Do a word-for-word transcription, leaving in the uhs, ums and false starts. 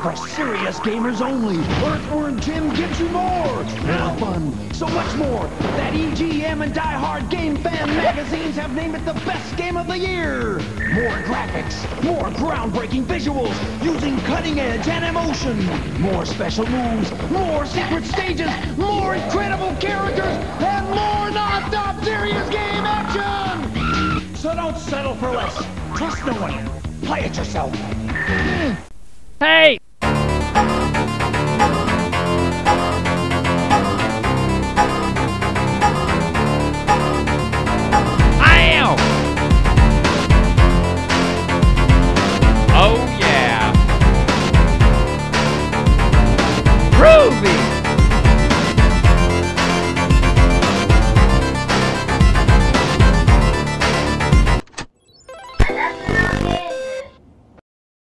For serious gamers only, Earthworm Jim gives you more. More fun, so much more, that E G M and Die Hard Game Fan magazines have named it the best game of the year. More graphics, more groundbreaking visuals, using cutting edge and emotion. More special moves, more secret stages, more incredible characters, and more non-stop serious game action! So don't settle for less. Trust no one. Play it yourself. Hey!